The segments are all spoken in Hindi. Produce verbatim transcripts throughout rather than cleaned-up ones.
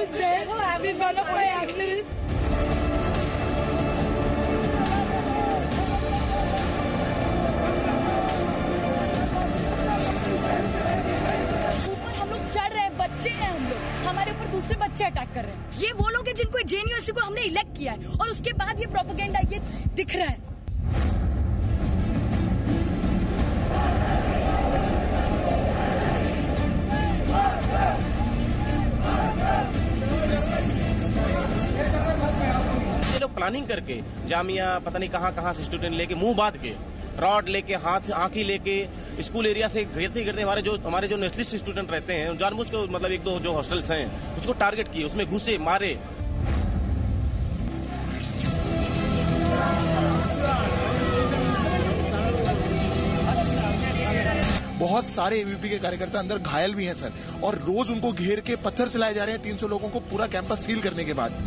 हमारे ऊपर दूसरे बच्चे अटैक कर रहे हैं। ये वो लोग हैं जिनको जे एन यू को हमने इलेक्ट किया है और उसके बाद ये प्रोपेगेंडा ये दिख रहा है। ये लोग प्लानिंग करके जामिया पता नहीं कहां कहां से स्टूडेंट लेके मुंह बांध के रॉड लेके हाथ आंखी लेके स्कूल एरिया से गिरते गिरते हमारे जो हमारे जो नेशनलिस्ट स्टूडेंट रहते हैं जानबूझ के मतलब एक दो जो हॉस्टल्स हैं उसको टारगेट किए, उसमें घुसे मारे। बहुत सारे ए बी वी पी के कार्यकर्ता अंदर घायल भी हैं सर, और रोज उनको घेर के पत्थर चलाए जा रहे हैं तीन सौ लोगों को पूरा कैंपस सील करने के बाद।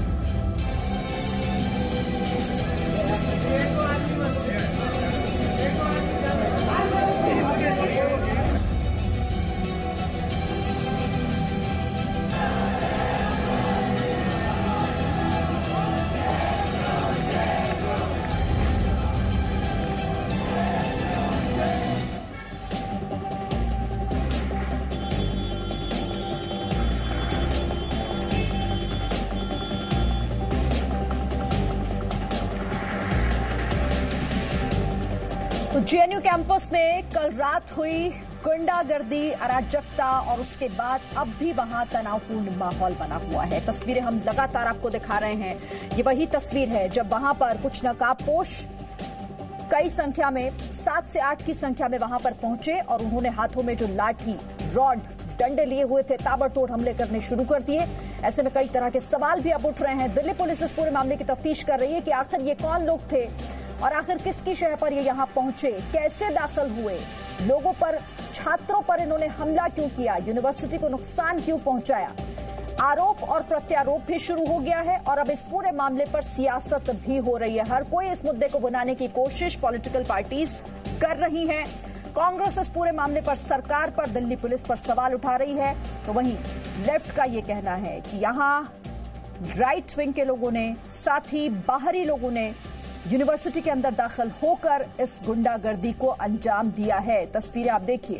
तो जे एन यू कैंपस में कल रात हुई गुंडागर्दी, अराजकता और उसके बाद अब भी वहां तनावपूर्ण माहौल बना हुआ है। तस्वीरें हम लगातार आपको दिखा रहे हैं। ये वही तस्वीर है जब वहां पर कुछ नकाबपोश कई संख्या में सात से आठ की संख्या में वहां पर पहुंचे और उन्होंने हाथों में जो लाठी, रॉड, डंडे लिए हुए थे ताबड़तोड़ हमले करने शुरू कर दिए। ऐसे में कई तरह के सवाल भी अब उठ रहे हैं। दिल्ली पुलिस इस पूरे मामले की तफ्तीश कर रही है कि आखिर ये कौन लोग थे और आखिर किसकी शह पर ये यहां पहुंचे, कैसे दाखिल हुए, लोगों पर, छात्रों पर इन्होंने हमला क्यों किया, यूनिवर्सिटी को नुकसान क्यों पहुंचाया। आरोप और प्रत्यारोप भी शुरू हो गया है और अब इस पूरे मामले पर सियासत भी हो रही है। हर कोई इस मुद्दे को बनाने की कोशिश पॉलिटिकल पार्टीज कर रही हैं। कांग्रेस इस पूरे मामले पर सरकार पर, दिल्ली पुलिस पर सवाल उठा रही है, तो वहीं लेफ्ट का ये कहना है कि यहां राइट विंग के लोगों ने, साथ ही बाहरी लोगों ने यूनिवर्सिटी के अंदर दाखिल होकर इस गुंडागर्दी को अंजाम दिया है। तस्वीरें आप देखिए।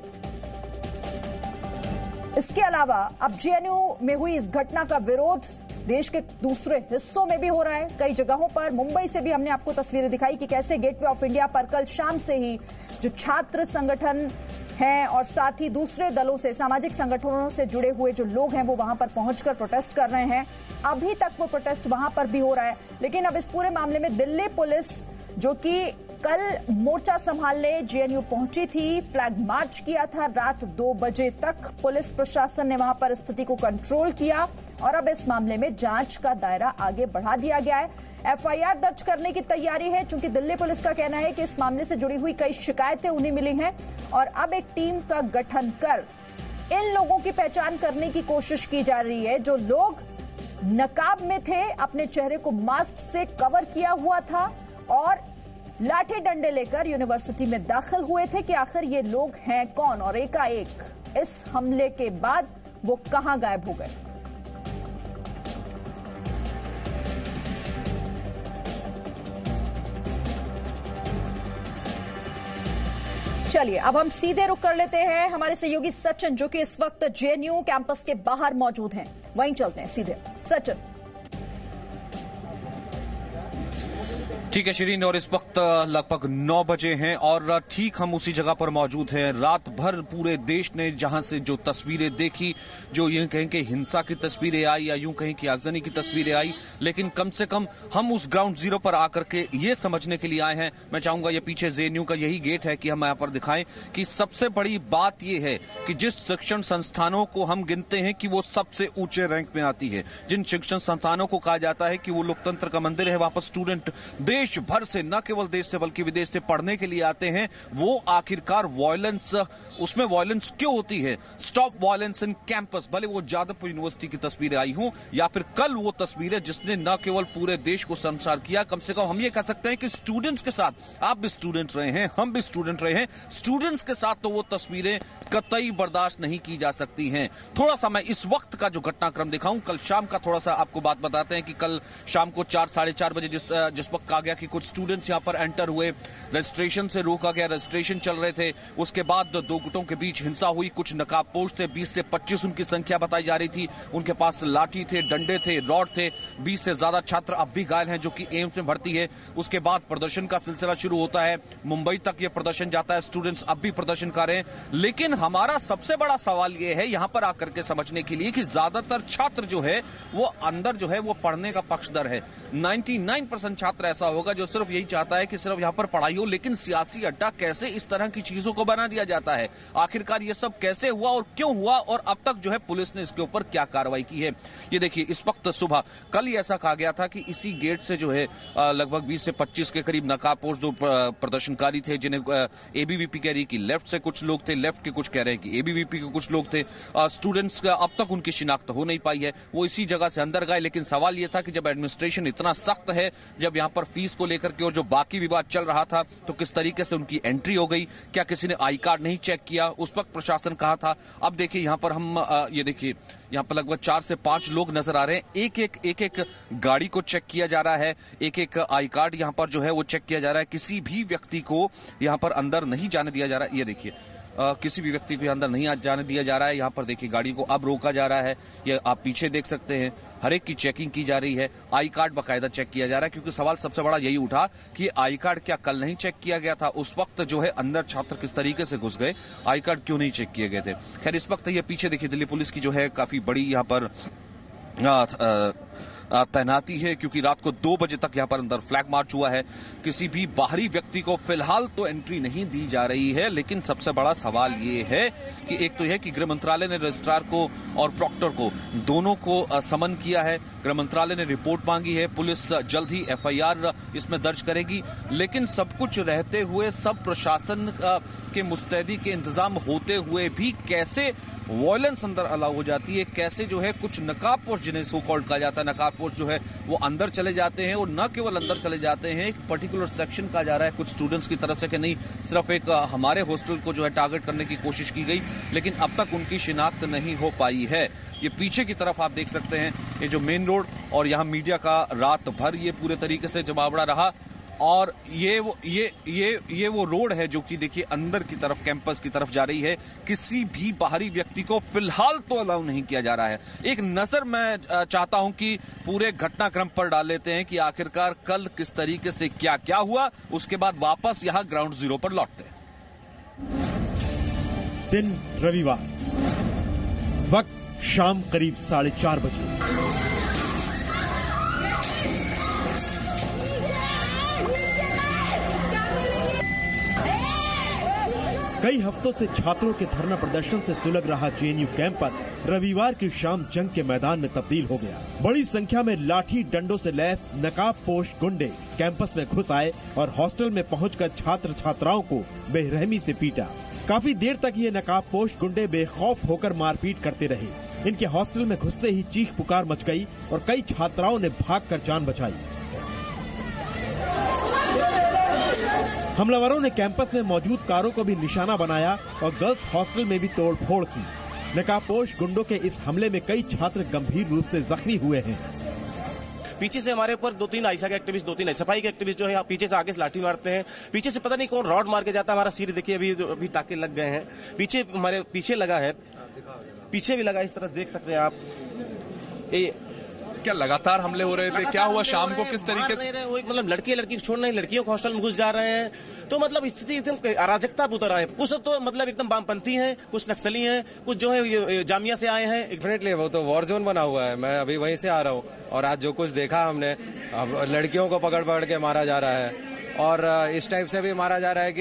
इसके अलावा अब जे एन यू में हुई इस घटना का विरोध देश के दूसरे हिस्सों में भी हो रहा है। कई जगहों पर, मुंबई से भी हमने आपको तस्वीरें दिखाई कि कैसे गेटवे ऑफ इंडिया पर कल शाम से ही जो छात्र संगठन हैं और साथ ही दूसरे दलों से, सामाजिक संगठनों से जुड़े हुए जो लोग हैं वो वहां पर पहुंचकर प्रोटेस्ट कर रहे हैं। अभी तक वो प्रोटेस्ट वहां पर भी हो रहा है, लेकिन अब इस पूरे मामले में दिल्ली पुलिस, जो कि कल मोर्चा संभालने जे एन यू पहुंची थी, फ्लैग मार्च किया था, रात दो बजे तक पुलिस प्रशासन ने वहां पर स्थिति को कंट्रोल किया और अब इस मामले में जांच का दायरा आगे बढ़ा दिया गया है। एफ आई आर दर्ज करने की तैयारी है, चूंकि दिल्ली पुलिस का कहना है कि इस मामले से जुड़ी हुई कई शिकायतें उन्हें मिली हैं और अब एक टीम का गठन कर इन लोगों की पहचान करने की कोशिश की जा रही है। जो लोग नकाब में थे, अपने चेहरे को मास्क से कवर किया हुआ था और लाठी डंडे लेकर यूनिवर्सिटी में दाखिल हुए थे, कि आखिर ये लोग हैं कौन और एकाएक इस हमले के बाद वो कहां गायब हो गए। चलिए अब हम सीधे रुक कर लेते हैं हमारे सहयोगी सचिन, जो कि इस वक्त जे एन यू कैंपस के बाहर मौजूद हैं। वहीं चलते हैं सीधे। सचिन। ठीक है शिरीन, और इस वक्त लगभग नौ बजे हैं और ठीक हम उसी जगह पर मौजूद हैं। रात भर पूरे देश ने जहां से जो तस्वीरें देखी, जो यूं कहें कि हिंसा की तस्वीरें आई या यूं कहें कि आगजनी की तस्वीरें आई, लेकिन कम से कम हम उस ग्राउंड जीरो पर आकर के ये समझने के लिए आए हैं। मैं चाहूंगा ये पीछे जे एन यू का यही गेट है कि हम यहाँ पर दिखाएं कि सबसे बड़ी बात यह है कि जिस शिक्षण संस्थानों को हम गिनते हैं कि वो सबसे ऊंचे रैंक में आती है, जिन शिक्षण संस्थानों को कहा जाता है कि वो लोकतंत्र का मंदिर है, वहां पर स्टूडेंट देश भर से, न केवल देश से बल्कि विदेश से पढ़ने के लिए आते हैं, वो आखिरकार वायलेंस, उसमें वायलेंस क्यों होती है। स्टॉप वायलेंस इन कैंपस, भले वो जादवपुर यूनिवर्सिटी की तस्वीरें आई हों या फिर कल वो तस्वीरें जिसने न केवल पूरे देश को शर्मसार किया, कम से कम हम ये कह सकते हैं कि स्टूडेंट्स के साथ, आप भी स्टूडेंट रहे हैं, हम भी स्टूडेंट रहे हैं, स्टूडेंट्स के साथ तो वो तस्वीरें कतई बर्दाश्त नहीं की जा सकती हैं। थोड़ा सा मैं इस वक्त का जो घटनाक्रम दिखाऊं, कल शाम का थोड़ा सा आपको बात बताते हैं कि कल शाम को चार साढ़े चार बजे जिस जिस वक्त कहा गया कि कुछ स्टूडेंट्स यहां पर एंटर हुए, रजिस्ट्रेशन से रोका गया, रजिस्ट्रेशन चल रहे थे, उसके बाद दो गुटों के बीच हिंसा हुई, कुछ नकाबपोश थे, बीस से पच्चीस उनकी संख्या बताई जा रही थी, उनके पास लाठी थे, डंडे थे, रॉड थे, बीस से ज्यादा छात्र अब भी घायल हैं जो कि एम्स में भर्ती है। उसके बाद प्रदर्शन का सिलसिला शुरू होता है, मुंबई तक यह प्रदर्शन जाता है, स्टूडेंट्स अब भी प्रदर्शन कर रहे हैं। लेकिन हमारा सबसे बड़ा सवाल यह है यहां पर आकर के समझने के लिए कि ज्यादातर छात्र जो है वो अंदर जो है वो पढ़ने का पक्षधर है। निन्यानवे परसेंट छात्र ऐसा होगा जो सिर्फ यही चाहता है कि सिर्फ यहां पर पढ़ाई हो, लेकिन सियासी अड्डा कैसे इस तरह की चीजों को बना दिया जाता है, आखिरकार ये सब कैसे हुआ और क्यों हुआ, और अब तक जो है पुलिस ने इसके ऊपर क्या कार्रवाई की है। ये देखिए, इस वक्त सुबह कल ही ऐसा कहा गया था कि इसी गेट से जो है लगभग बीस से पच्चीस के करीब नकाबपोश जो प्रदर्शनकारी थे, जिन्हें एबीवीपी कह रही कि लेफ्ट से कुछ लोग थे, लेफ्ट के कुछ कह रहे हैं कि एबीवीपी के कुछ लोग थे, स्टूडेंट्स का अब तक उनकी शिनाख्त हो नहीं पाई है, वो इसी जगह से अंदर गए। लेकिन सवाल यह था कि जब एडमिनिस्ट्रेशन इतना सख्त है, जब यहां पर फीस को लेकर के और जो बाकी विवाद चल रहा था, तो किस तरीके से उनकी एंट्री हो गई, क्या किसी ने आई कार्ड नहीं चेक किया, उस वक्त प्रशासन कहा था। अब देखिए यहां पर हम ये देखिए यहां पर लगभग चार से पांच लोग नजर आ रहे हैं, एक एक एक एक गाड़ी को चेक किया जा रहा है, एक एक आई कार्ड यहां पर जो है वो चेक किया जा रहा है, किसी भी व्यक्ति को यहां पर अंदर नहीं जाने दिया जा रहा है। ये देखिए आ, किसी भी व्यक्ति को अंदर नहीं जाने दिया जा रहा है। यहाँ पर देखिए गाड़ी को अब रोका जा रहा है, ये आप पीछे देख सकते हैं, हर एक की चेकिंग की जा रही है, आई कार्ड बाकायदा चेक किया जा रहा है, क्योंकि सवाल सबसे बड़ा यही उठा कि आई कार्ड क्या कल नहीं चेक किया गया था, उस वक्त जो है अंदर छात्र किस तरीके से घुस गए, आई कार्ड क्यों नहीं चेक किए गए थे। खैर इस वक्त ये पीछे देखिए दिल्ली पुलिस की जो है काफी बड़ी यहाँ पर आ, आ, तैनाती है, क्योंकि रात को दो बजे तक यहां पर अंदर फ्लैग मार्च हुआ है। किसी भी बाहरी व्यक्ति को फिलहाल तो एंट्री नहीं दी जा रही है, लेकिन सबसे बड़ा सवाल ये है कि एक तो यह कि गृह मंत्रालय ने रजिस्ट्रार को और प्रॉक्टर को दोनों को समन किया है, गृह मंत्रालय ने रिपोर्ट मांगी है, पुलिस जल्द ही एफआईआर इसमें दर्ज करेगी। लेकिन सब कुछ रहते हुए, सब प्रशासन के मुस्तैदी के इंतजाम होते हुए भी कैसे वायलेंस अंदर अलाउ हो जाती है, कैसे जो है कुछ नकाबपोश, जिन्हें सो कॉल्ड कहा जाता है, नकाबपोश जो है वो अंदर चले जाते हैं, और न केवल अंदर चले जाते हैं, एक पर्टिकुलर सेक्शन कहा जा रहा है कुछ स्टूडेंट्स की तरफ से कि नहीं, सिर्फ एक हमारे हॉस्टल को जो है टारगेट करने की कोशिश की गई, लेकिन अब तक उनकी शिनाख्त नहीं हो पाई है। ये पीछे की तरफ आप देख सकते हैं, ये जो मेन रोड, और यहाँ मीडिया का रात भर ये पूरे तरीके से जमावड़ा रहा, और ये वो ये ये ये वो रोड है जो कि देखिए अंदर की तरफ, कैंपस की तरफ जा रही है। किसी भी बाहरी व्यक्ति को फिलहाल तो अलाउ नहीं किया जा रहा है। एक नजर मैं चाहता हूं कि पूरे घटनाक्रम पर डाल लेते हैं कि आखिरकार कल किस तरीके से क्या क्या हुआ, उसके बाद वापस यहां ग्राउंड जीरो पर लौटते हैं। दिन रविवार, वक्त शाम करीब साढ़े चार बजे। कई हफ्तों से छात्रों के धरना प्रदर्शन से सुलग रहा जेएनयू कैंपस रविवार की शाम जंग के मैदान में तब्दील हो गया। बड़ी संख्या में लाठी डंडों से लैस नकाबपोश गुंडे कैंपस में घुस आए और हॉस्टल में पहुंचकर छात्र छात्राओं को बेरहमी से पीटा। काफी देर तक ये नकाबपोश गुंडे बेखौफ होकर मारपीट करते रहे। इनके हॉस्टल में घुसते ही चीख पुकार मच गई और कई छात्राओं ने भागकर जान बचाई। हमलावरों ने कैंपस में मौजूद कारों को भी निशाना बनाया और गर्ल्स हॉस्टल में भी तोड़फोड़ की। नकाबपोश गुंडों के इस हमले में कई छात्र गंभीर रूप से जख्मी हुए हैं। पीछे से हमारे ऊपर दो तीन आईसा के एक्टिविस्ट, दो तीन सफाई के एक्टिविस्ट जो है पीछे से आगे से लाठी मारते हैं। पीछे से पता नहीं कौन रॉड मार के जाता है। हमारा सिर देखिए अभी अभी टाके लग गए हैं, पीछे हमारे पीछे लगा है, पीछे भी लगा, इस तरह देख सकते हैं आप। ये क्या लगातार हमले हो रहे थे? क्या हुआ शाम को, किस तरीके से? मतलब लड़के लड़की छोड़ नहीं, लड़कियों को हॉस्टल में घुस जा रहे हैं, तो मतलब स्थिति एकदम अराजकता उतर रहा है। कुछ तो मतलब एकदम वामपंथी हैं, कुछ नक्सली हैं, कुछ जो है जामिया से आए हैं। डेफिनेटली वो तो वॉर जोन बना हुआ है। मैं अभी वहीं से आ रहा हूँ और आज जो कुछ देखा हमने, अब लड़कियों को पकड़ पकड़ के मारा जा रहा है और इस टाइप से भी मारा जा रहा है कि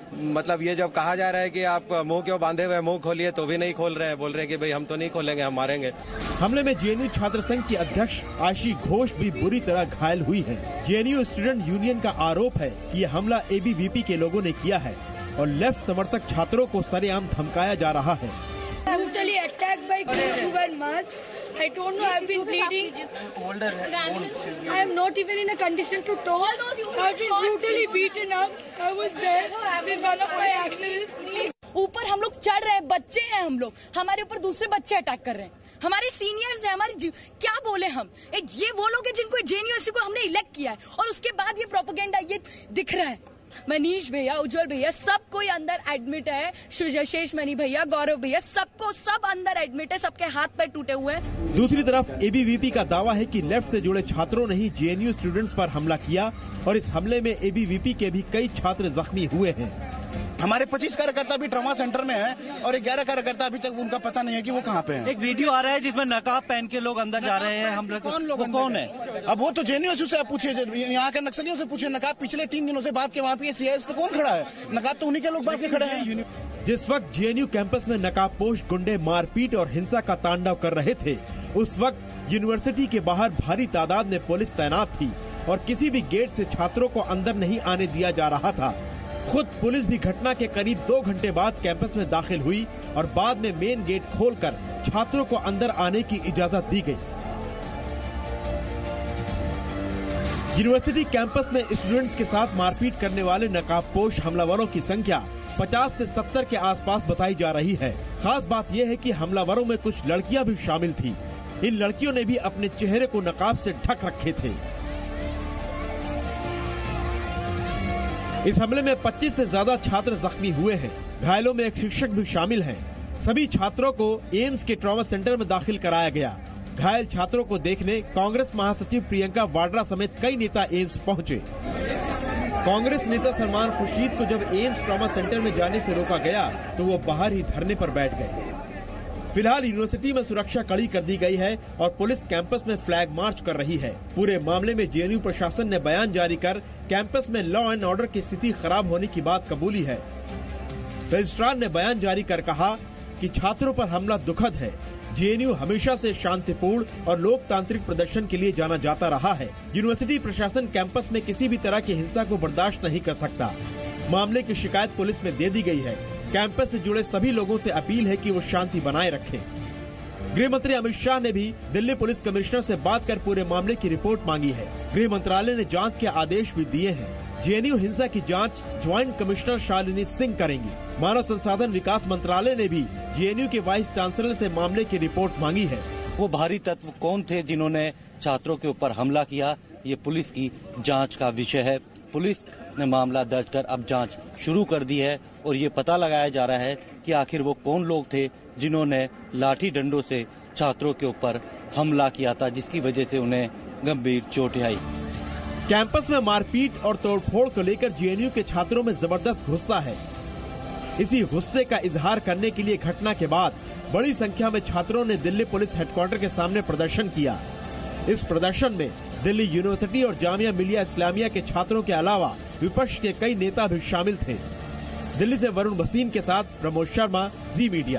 मतलब ये जब कहा जा रहा है कि आप मुंह क्यों बांधे हुए, मुंह खोलिए, तो भी नहीं खोल रहे हैं। बोल रहे हैं कि भाई हम तो नहीं खोलेंगे, हम मारेंगे। हमले में जेएनयू छात्र संघ की अध्यक्ष आशी घोष भी बुरी तरह घायल हुई है। जेएनयू स्टूडेंट यूनियन का आरोप है कि ये हमला एबीवीपी के लोगों ने किया है और लेफ्ट समर्थक छात्रों को सरेआम धमकाया जा रहा है। Brutally attacked by girls who wear masks. I don't know. I've been bleeding. I am not even in a condition to talk. I've been brutally beaten up. I was there with one of my activists. ऊपर हम लोग चढ़ रहे हैं, बच्चे हैं हम लोग, हमारे ऊपर दूसरे बच्चे अटैक कर रहे हैं, हमारे सीनियर्स हैं, हमारे क्या बोले हम, एक ये वो लोग हैं जिनको जेएनयू को हमने इलेक्ट किया है और उसके बाद ये प्रोपेगेंडा ये दिख रहा है। मनीष भैया, उज्जवल भैया, सब कोई अंदर एडमिट है, शेष मनी भैया, गौरव भैया, सबको सब अंदर एडमिट है, सबके हाथ पैर टूटे हुए हैं। दूसरी तरफ एबीवीपी का दावा है कि लेफ्ट से जुड़े छात्रों ने ही जेएनयू स्टूडेंट्स पर हमला किया और इस हमले में एबीवीपी के भी कई छात्र जख्मी हुए हैं। हमारे पच्चीस कार्यकर्ता भी ट्रॉमा सेंटर में है और ग्यारह कार्यकर्ता अभी तक उनका पता नहीं है कि वो कहाँ पे हैं। एक वीडियो आ रहा है जिसमें नकाब पहन के लोग अंदर जा रहे हैं। हम लोग कौन लोग, वो कौन है? अब वो तो जेएनयू से पूछे, यहाँ के नक्सलियों से पूछे। नकाब पिछले तीन दिनों से बात के वहाँ पे सीआईएस पे कौन खड़ा है? नकाब तो उन्हीं के लोग बात के खड़े हैं। जिस वक्त जेएनयू कैंपस में नकाबपोश गुंडे मारपीट और हिंसा का तांडव कर रहे थे, उस वक्त यूनिवर्सिटी के बाहर भारी तादाद में पुलिस तैनात थी और किसी भी गेट से छात्रों को अंदर नहीं आने दिया जा रहा था। खुद पुलिस भी घटना के करीब दो घंटे बाद कैंपस में दाखिल हुई और बाद में मेन गेट खोलकर छात्रों को अंदर आने की इजाजत दी गई। यूनिवर्सिटी कैंपस में स्टूडेंट्स के साथ मारपीट करने वाले नकाबपोश हमलावरों की संख्या पचास से सत्तर के आसपास बताई जा रही है। खास बात यह है कि हमलावरों में कुछ लड़कियां भी शामिल थी। इन लड़कियों ने भी अपने चेहरे को नकाब से ढक रखे थे। इस हमले में पच्चीस से ज्यादा छात्र जख्मी हुए हैं। घायलों में एक शिक्षक भी शामिल हैं। सभी छात्रों को एम्स के ट्रॉमा सेंटर में दाखिल कराया गया। घायल छात्रों को देखने कांग्रेस महासचिव प्रियंका वाड्रा समेत कई नेता एम्स पहुंचे। कांग्रेस नेता सलमान खुर्शीद को जब एम्स ट्रॉमा सेंटर में जाने से रोका गया तो वो बाहर ही धरने पर बैठ गए। फिलहाल यूनिवर्सिटी में सुरक्षा कड़ी कर दी गई है और पुलिस कैंपस में फ्लैग मार्च कर रही है। पूरे मामले में जेएनयू प्रशासन ने बयान जारी कर कैंपस में लॉ एंड ऑर्डर की स्थिति खराब होने की बात कबूली है। रजिस्ट्रार ने बयान जारी कर कहा कि छात्रों पर हमला दुखद है। जेएनयू हमेशा से शांतिपूर्ण और लोकतांत्रिक प्रदर्शन के लिए जाना जाता रहा है। यूनिवर्सिटी प्रशासन कैंपस में किसी भी तरह की हिंसा को बर्दाश्त नहीं कर सकता। मामले की शिकायत पुलिस में दे दी गई है। कैंपस से जुड़े सभी लोगों से अपील है कि वो शांति बनाए रखें। गृह मंत्री अमित शाह ने भी दिल्ली पुलिस कमिश्नर से बात कर पूरे मामले की रिपोर्ट मांगी है। गृह मंत्रालय ने जांच के आदेश भी दिए हैं। जेएनयू हिंसा की जांच ज्वाइंट कमिश्नर शालिनी सिंह करेंगी। मानव संसाधन विकास मंत्रालय ने भी जेएनयू के वाइस चांसलर से मामले की रिपोर्ट मांगी है। वो भारी तत्व कौन थे जिन्होंने छात्रों के ऊपर हमला किया, ये पुलिस की जांच का विषय है। पुलिस ने मामला दर्ज कर अब जांच शुरू कर दी है और ये पता लगाया जा रहा है कि आखिर वो कौन लोग थे जिन्होंने लाठी डंडों से छात्रों के ऊपर हमला किया था, जिसकी वजह से उन्हें गंभीर चोटें आई। कैंपस में मारपीट और तोड़फोड़ को लेकर जेएनयू के छात्रों में जबरदस्त गुस्सा है। इसी गुस्से का इजहार करने के लिए घटना के बाद बड़ी संख्या में छात्रों ने दिल्ली पुलिस हेडक्वार्टर के सामने प्रदर्शन किया। इस प्रदर्शन में दिल्ली यूनिवर्सिटी और जामिया मिलिया इस्लामिया के छात्रों के अलावा विपक्ष के कई नेता भी शामिल थे। दिल्ली से वरुण भसीन के साथ प्रमोद शर्मा, जी मीडिया।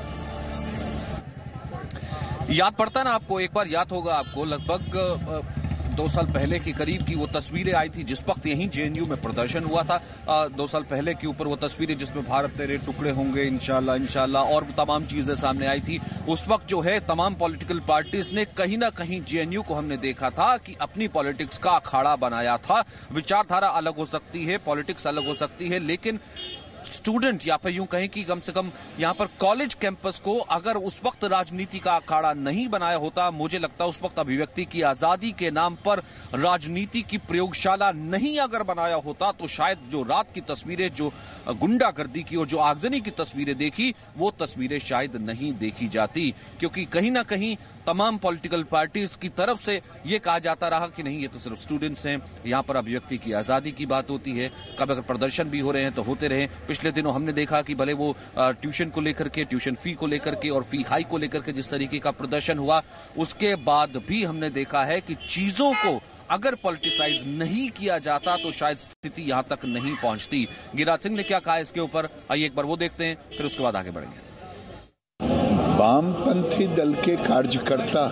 याद पड़ता ना आपको, एक बार याद होगा आपको, लगभग दो साल पहले के करीब की वो तस्वीरें आई थी जिस वक्त यहीं जेएनयू में प्रदर्शन हुआ था। आ, दो साल पहले के ऊपर वो तस्वीरें जिसमें भारत तेरे टुकड़े होंगे इंशाल्लाह इंशाल्लाह और तमाम चीजें सामने आई थी। उस वक्त जो है तमाम पॉलिटिकल पार्टीज ने कहीं ना कहीं जेएनयू को हमने देखा था कि अपनी पॉलिटिक्स का अखाड़ा बनाया था। विचारधारा अलग हो सकती है, पॉलिटिक्स अलग हो सकती है, लेकिन स्टूडेंट या फिर यूं कहें कि कम से कम यहां पर कॉलेज कैंपस को अगर उस वक्त राजनीति का अखाड़ा नहीं बनाया होता, मुझे लगता है उस वक्त अभिव्यक्ति की आजादी के नाम पर राजनीति की प्रयोगशाला नहीं अगर बनाया होता, तो शायद जो रात की तस्वीरें, जो गुंडागर्दी की और जो आगजनी की तस्वीरें देखी, वो तस्वीरें शायद नहीं देखी जाती। क्योंकि कहीं ना कहीं तमाम पॉलिटिकल पार्टीज की तरफ से ये कहा जाता रहा कि नहीं, ये तो सिर्फ स्टूडेंट्स हैं, यहाँ पर अभिव्यक्ति की आजादी की बात होती है, कब अगर प्रदर्शन भी हो रहे हैं तो होते रहे। पिछले दिनों हमने देखा कि भले वो ट्यूशन को लेकर के, ट्यूशन फी को लेकर के और फी हाई को लेकर के जिस तरीके का प्रदर्शन हुआ, उसके बाद भी हमने देखा है कि चीजों को अगर पॉलिटिसाइज नहीं किया जाता तो शायद स्थिति यहां तक नहीं पहुंचती। गिरिराज सिंह ने क्या कहा इसके ऊपर, आइए एक बार वो देखते हैं, फिर उसके बाद आगे बढ़ेंगे। वामपंथी दल के कार्यकर्ता,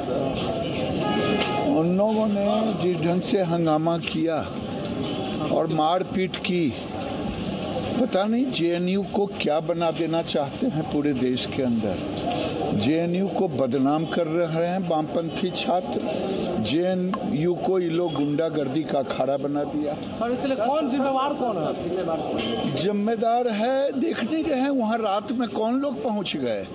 उन लोगों ने जिस ढंग से हंगामा किया और मारपीट की, पता नहीं जेएनयू को क्या बना देना चाहते हैं पूरे देश के अंदर। जेएनयू को बदनाम कर रहे हैं वामपंथी छात्र, जेएनयू को ये लोग गुंडागर्दी का अखाड़ा बना दिया। सर, इसके लिए कौन जिम्मेवार कौन है? जिम्मेदार है, देख नहीं रहे वहां रात में कौन लोग पहुंच गए।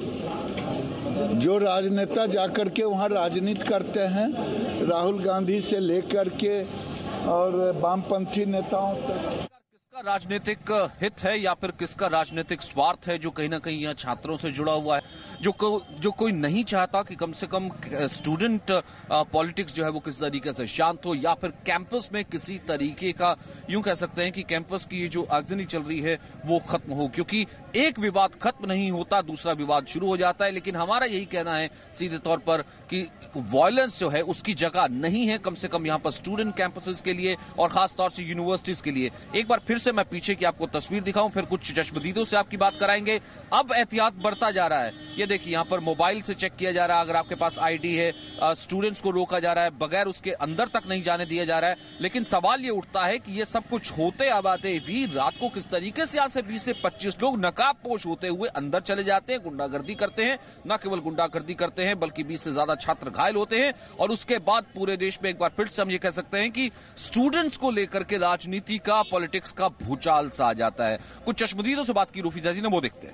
जो राजनेता जाकर के वहां राजनीति करते हैं, राहुल गांधी से लेकर के और वामपंथी नेताओं तक। किसका राजनीतिक हित है या फिर किसका राजनीतिक स्वार्थ है जो कहीं ना कहीं यहाँ छात्रों से जुड़ा हुआ है, जो को, जो कोई नहीं चाहता कि कम से कम स्टूडेंट पॉलिटिक्स जो है वो किसी तरीके से शांत हो, या फिर कैंपस में किसी तरीके का, यूं कह सकते हैं कि कैंपस की जो आगजनी चल रही है वो खत्म हो, क्योंकि एक विवाद खत्म नहीं होता दूसरा विवाद शुरू हो जाता है। लेकिन हमारा यही कहना है सीधे तौर पर कि वायलेंस जो है उसकी जगह नहीं है, कम से कम यहाँ पर स्टूडेंट कैंपसेस के लिए और खास तौर से यूनिवर्सिटीज के लिए। एक बार फिर से मैं पीछे की आपको तस्वीर दिखाऊं, फिर कुछ चश्मदीदों से आपकी बात कराएंगे। अब एहतियात बढ़ता जा रहा है, ये देखिए यहाँ पर मोबाइल से चेक किया जा रहा है, अगर आपके पास आईडी है, स्टूडेंट्स को रोका जा रहा है, बगैर उसके अंदर तक नहीं जाने दिया जा रहा है। लेकिन सवाल ये उठता है कि ये सब कुछ होते आबाते भी रात को किस तरीके से यहाँ से बीस से पच्चीस लोग नकाबपोश होते हुए अंदर चले जाते हैं, गुंडागर्दी करते हैं। न केवल गुंडागर्दी करते हैं बल्कि बीस से ज्यादा छात्र घायल होते हैं, और उसके बाद पूरे देश में एक बार फिर से हम ये कह सकते हैं कि स्टूडेंट्स को लेकर के राजनीति का, पॉलिटिक्स का भूचाल सा आ जाता है। कुछ चश्मदीदों से बात की रूफीजा जी ने, वो देखते हैं।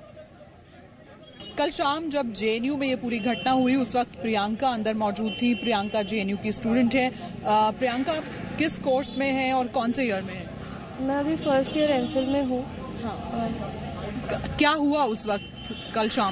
कल शाम जब जेएनयू में ये पूरी घटना हुई उस वक्त प्रियंका अंदर मौजूद थी। प्रियंका जेएनयू की स्टूडेंट है। प्रियंका, आप किस कोर्स में हैं और कौन से ईयर में हैं? मैं अभी फर्स्ट ईयर एमफिल में हूँ। हाँ। क्या हुआ उस वक्त कल शाम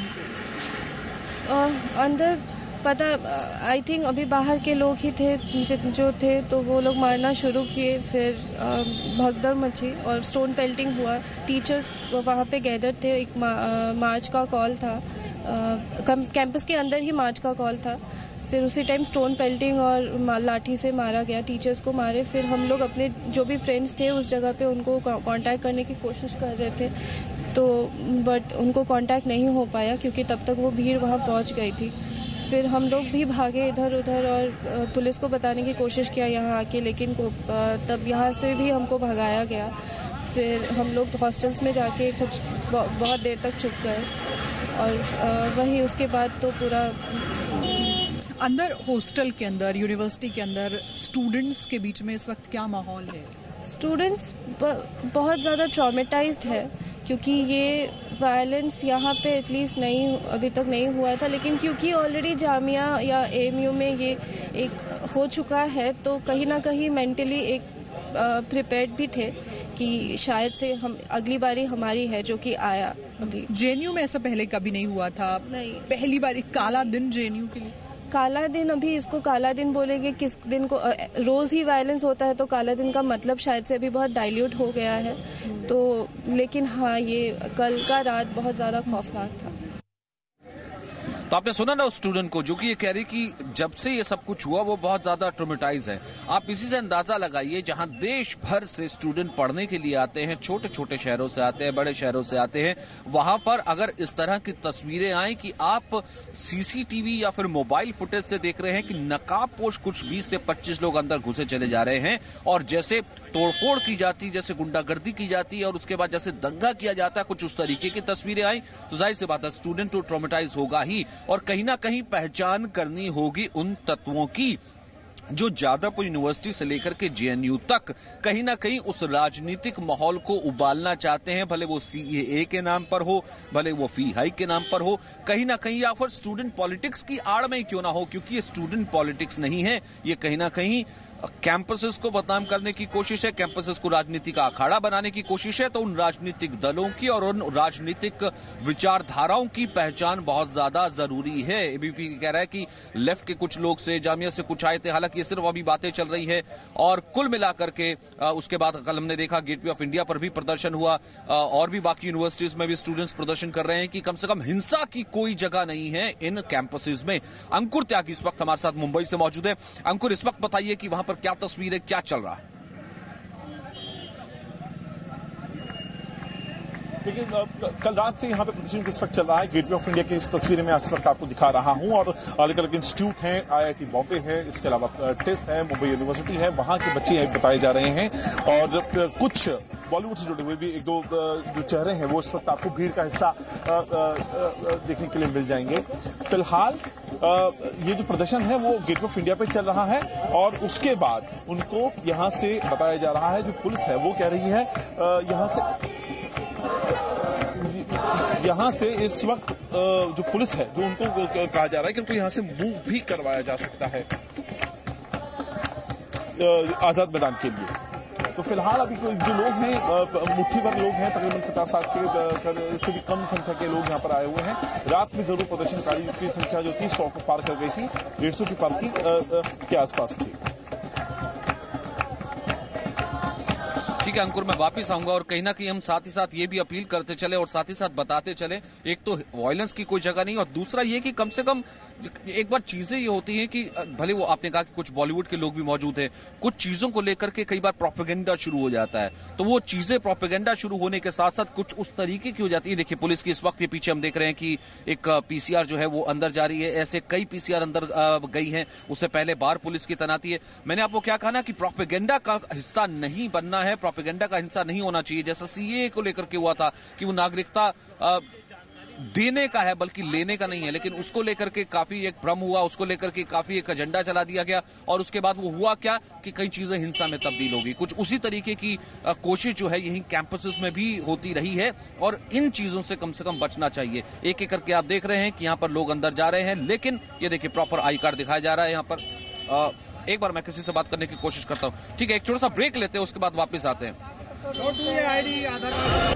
को? अंदर पता, आई थिंक अभी बाहर के लोग ही थे जो थे, तो वो लोग मारना शुरू किए, फिर भगदड़ मची और स्टोन पेल्टिंग हुआ। टीचर्स वहाँ पे गैदर थे, एक मार्च का कॉल था, कैंपस के अंदर ही मार्च का कॉल था। फिर उसी टाइम स्टोन पेल्टिंग और लाठी से मारा गया, टीचर्स को मारे। फिर हम लोग अपने जो भी फ्रेंड्स थे उस जगह पे उनको कांटेक्ट करने की कोशिश कर रहे थे, तो बट उनको कांटेक्ट नहीं हो पाया क्योंकि तब तक वो भीड़ वहाँ पहुँच गई थी। फिर हम लोग भी भागे इधर उधर और पुलिस को बताने की कोशिश किया यहाँ आके, लेकिन तब यहाँ से भी हमको भगाया गया। फिर हम लोग हॉस्टल्स में जाके कुछ बहुत देर तक चुप गए, और वही उसके बाद तो पूरा अंदर हॉस्टल के अंदर, यूनिवर्सिटी के अंदर स्टूडेंट्स के बीच में इस वक्त क्या माहौल है? स्टूडेंट्स बहुत ज़्यादा ट्रॉमेटाइज्ड है क्योंकि ये वायलेंस यहाँ पे एटलीस्ट नहीं, अभी तक नहीं हुआ था, लेकिन क्योंकि ऑलरेडी जामिया या एएमयू में ये एक हो चुका है, तो कहीं ना कहीं मेंटली एक प्रिपेयर्ड भी थे कि शायद से हम अगली बारी हमारी है, जो कि आया। अभी जेएनयू में ऐसा पहले कभी नहीं हुआ था, नहीं, पहली बार एक काला दिन जेएनयू के लिए। काला दिन, अभी इसको काला दिन बोलेंगे किस दिन को? रोज ही वायलेंस होता है तो काला दिन का मतलब शायद से अभी बहुत डाइल्यूट हो गया है। तो लेकिन हाँ, ये कल का रात बहुत ज्यादा खौफनाक था। तो आपने सुना ना उस स्टूडेंट को जो कि ये कह रही कि जब से ये सब कुछ हुआ वो बहुत ज्यादा ट्रॉमेटाइज है। आप इसी से अंदाजा लगाइए, जहां देश भर से स्टूडेंट पढ़ने के लिए आते हैं, छोटे छोटे शहरों से आते हैं, बड़े शहरों से आते हैं, वहां पर अगर इस तरह की तस्वीरें आए कि आप सीसीटीवी या फिर मोबाइल फुटेज से देख रहे हैं कि नकाबपोश कुछ बीस से पच्चीस लोग अंदर घुसे चले जा रहे हैं, और जैसे तोड़फोड़ की जाती, जैसे गुंडागर्दी की जाती है और उसके बाद जैसे दंगा किया जाता है, कुछ उस तरीके की तस्वीरें आई, तो जाहिर सी बात है स्टूडेंट तो ट्रॉमेटाइज होगा ही, और कहीं ना कहीं पहचान करनी होगी उन तत्वों की जो जादवपुर यूनिवर्सिटी से लेकर के जेएनयू तक कहीं ना कहीं उस राजनीतिक माहौल को उबालना चाहते हैं, भले वो सीएए के नाम पर हो, भले वो फी हाई के नाम पर हो, कहीं ना कहीं, या फिर स्टूडेंट पॉलिटिक्स की आड़ में ही क्यों ना हो, क्योंकि ये स्टूडेंट पॉलिटिक्स नहीं है, ये कहीं ना कहीं कैंपसेस को बदनाम करने की कोशिश है, कैंपसेस को राजनीति का अखाड़ा बनाने की कोशिश है, तो उन राजनीतिक दलों की और उन राजनीतिक विचारधाराओं की पहचान बहुत ज्यादा जरूरी है। एबीपी कह रहा है कि लेफ्ट के कुछ लोग से, जामिया से कुछ आए थे, हालांकि ये सिर्फ अभी बातें चल रही है और कुल मिलाकर के उसके बाद कल हमने देखा गेटवे ऑफ इंडिया पर भी प्रदर्शन हुआ और भी बाकी यूनिवर्सिटीज में भी स्टूडेंट्स प्रदर्शन कर रहे हैं कि कम से कम हिंसा की कोई जगह नहीं है इन कैंपसेस में। अंकुर त्यागी इस वक्त हमारे साथ मुंबई से मौजूद है। अंकुर, इस वक्त बताइए कि वहां पर क्या तस्वीर है, क्या चल रहा है? देखिए, कल रात से यहाँ पे प्रदर्शन किस वक्त चल रहा है। गेटवे ऑफ इंडिया की इस तस्वीरें मैं इस वक्त आपको दिखा रहा हूँ और अलग अलग इंस्टीट्यूट हैं, आईआईटी बॉम्बे है, इसके अलावा टिस है, मुंबई यूनिवर्सिटी है, वहां के बच्चे बताए जा रहे हैं और कुछ बॉलीवुड से जुड़े हुए भी एक दो जो चेहरे हैं वो इस वक्त आपको भीड़ का हिस्सा देखने के लिए मिल जाएंगे। फिलहाल ये जो प्रदर्शन है वो गेटवे ऑफ इंडिया पे चल रहा है और उसके बाद उनको यहाँ से बताया जा रहा है, जो पुलिस है वो कह रही है यहाँ से यहाँ से इस वक्त जो पुलिस है जो उनको कहा जा रहा है कि उनको यहाँ से मूव भी करवाया जा सकता है आजाद मैदान के लिए। तो फिलहाल अभी जो लोग हैं, मुट्ठी भर लोग हैं, तकरीबन पचास साठ के से भी कम संख्या के लोग यहाँ पर आए हुए हैं। रात में जरूर प्रदर्शनकारी की संख्या जो थी सौ को पार कर गई थी, डेढ़ सौ की पार की के आसपास थी। ठीक है अंकुर, मैं वापस आऊंगा और कहीं ना कहीं हम साथ ही साथ ये भी अपील करते चले और साथ ही साथ बताते चले, एक तो वायलेंस की कोई जगह नहीं और दूसरा ये कि कम से कम एक बार चीजें ये होती हैं कि भले वो आपने कहा कि कुछ बॉलीवुड के लोग भी मौजूद हैं, कुछ चीजों को लेकर के कई बार प्रोपेगेंडा शुरू हो जाता है, तो वो चीजें प्रोपेगेंडा शुरू होने के साथ साथ कुछ उस तरीके की हो जाती है। देखिए पुलिस की इस वक्त ये पीछे हम देख रहे हैं कि एक पीसीआर जो है वो अंदर जा रही है, ऐसे कई पीसीआर अंदर गई हैं, उससे पहले बार पुलिस की तैनाती है। मैंने आपको क्या कहा ना कि प्रोपेगेंडा का हिस्सा नहीं बनना है, प्रोपेगेंडा का हिस्सा नहीं होना चाहिए, जैसा सीए को लेकर के हुआ था कि वो नागरिकता देने का है बल्कि लेने का नहीं है, लेकिन उसको लेकर के काफी एक भ्रम हुआ, उसको लेकर के काफी एक एजेंडा चला दिया गया और उसके बाद वो हुआ क्या कि कई चीजें हिंसा में तब्दील होगी। कुछ उसी तरीके की कोशिश जो है यही कैंपसेस में भी होती रही है और इन चीजों से कम से कम बचना चाहिए। एक एक करके आप देख रहे हैं कि यहाँ पर लोग अंदर जा रहे हैं, लेकिन ये देखिए प्रॉपर आई कार्ड दिखाया जा रहा है यहाँ पर। आ, एक बार मैं किसी से बात करने की कोशिश करता हूँ। ठीक है, एक छोटा सा ब्रेक लेते हैं, उसके बाद वापस आते हैं।